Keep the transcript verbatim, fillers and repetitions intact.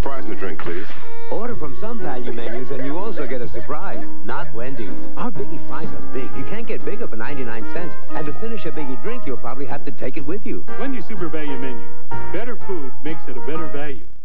Fries and a drink, please. Order from some value menus and you also get a surprise. Not Wendy's. Our Biggie fries are big. You can't get bigger for ninety-nine cents. And to finish a Biggie drink, you'll probably have to take it with you. Wendy's Super Value Menu. Better food makes it a better value.